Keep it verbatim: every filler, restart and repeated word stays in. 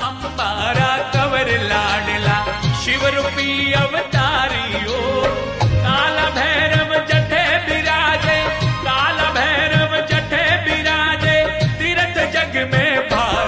Ambara cover लाडला शिव रूपी अवतारियो। काला भैरव जठे बिराजे, काला भैरव जठे बिराजे, तीर्थ जग में भार